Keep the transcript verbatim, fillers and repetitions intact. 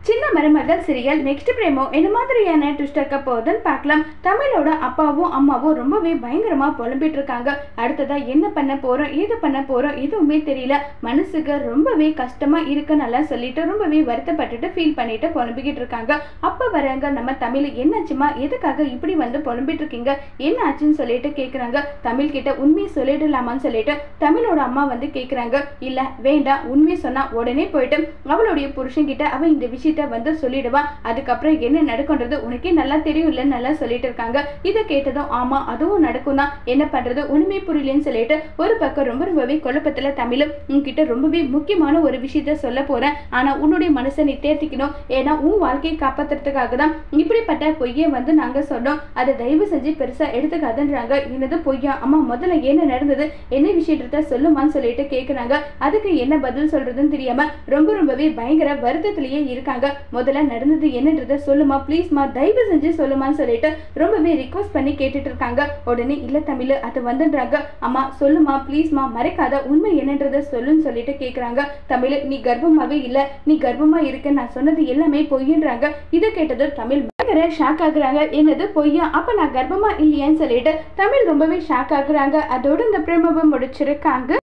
சின்ன மருமகள் serial next பிரேமோ என்ன மாதிரியான ட்விஸ்ட் இருக்க போகுதுன்னு பார்க்கலாம். தமிழோட அப்பாவும் அம்மாவும் ரொம்பவே பயங்கரமா புலம்பிட்டு இருக்காங்க. அடுத்ததா என்ன பண்ண போறோம் ஏது பண்ண போறோம் எதுவுமே தெரியல, மனசுக்கு ரொம்பவே கஷ்டமா இருக்குன்னு சொல்லிட்டு ரொம்பவே வருத்தப்பட்டுட்டு ஃபீல் பண்ணிட்டு புலம்பிக்கிட்டு இருக்காங்க. அப்ப வரங்க நம்ம தமிழ், என்னாச்சுமா எதுக்காக இப்படி வந்து புலம்பிட்டு இருக்கீங்க, என்ன ஆச்சுன்னு சொல்லிட்டு கேக்குறாங்க. தமிழ் கிட்ட உண்மையை சொல்லிடலாமான்னு சொல்லிட்டு தமிழோட அம்மா வந்து கேக்குறாங்க. இல்ல வேண்டாம், உண்மையை சொன்னா உடனே போயிட்டு அவளுடைய புருஷன் கிட்ட அவ இந்த விஷயத்த வந்து சொல்லிடுவா, அதுக்கப்புறம் என்ன நடக்கும்ன்றது உனக்கே நல்லா தெரியும் இல்ல நல்லா சொல்லிட்டு இருக்காங்க. இதை கேட்டதும் ஆமா அதுவும் நடக்கும் தான், என்ன பண்றது ஒண்ணுமே புரியலன்னு சொல்லிட்டு ஒரு பக்கம் ரொம்ப ரொம்பவே குழப்பத்துல தமிழ், உன்கிட்ட ரொம்பவே முக்கியமான ஒரு விஷயத்த சொல்ல போறேன், ஆனா உன்னுடைய மனசை நீ தேர்த்திக்கணும், ஏன்னா உன் வாழ்க்கையை காப்பாத்துறதுக்காக தான் இப்படிப்பட்ட பொய்யை வந்து நாங்க சொன்னோம், அதை தயவு செஞ்சு பெருசா எடுத்துக்காதுன்றாங்க. என்னது பொய்யா, அம்மா முதல்ல என்ன நடந்தது என்ன விஷயத்த சொல்லுமான்னு சொல்லிட்டு கேக்குறாங்க. அதுக்கு என்ன பதில் சொல்றதுன்னு தெரியாம ரொம்ப ரொம்பவே பயங்கர வருத்தத்திலேயே இருக்காங்க. முதல்ல நடந்தது என்னன்றத சொல்லுமா ப்ளீஸ்மா, தயவு செஞ்சு சொல்லுமான்னு சொல்லிட்டு ரொம்பவே ரிக்வஸ்ட் பண்ணி கேட்டுட்டு இருக்காங்க. உடனே இல்ல தமிழ் அது வந்துன்றாங்க. அம்மா சொல்லுமா ப்ளீஸ்மா, மறைக்காத உண்மை என்னன்றத சொல்லுன்னு சொல்லிட்டு கேக்குறாங்க. தமிழ், நீ கர்ப்பமாவே இல்ல, நீ கர்ப்பமா இருக்க, நான் சொன்னது எல்லாமே பொய்ன்றாங்க. இதை கேட்டது தமிழ் பயங்கர ஷாக் ஆகுறாங்க. என்னது பொய்யா, அப்ப நான் கர்ப்பமா இல்லையான்னு சொல்லிட்டு தமிழ் ரொம்பவே ஷாக் ஆகுறாங்க. அதோட இந்த பிரேமவை முடிச்சிருக்காங்க.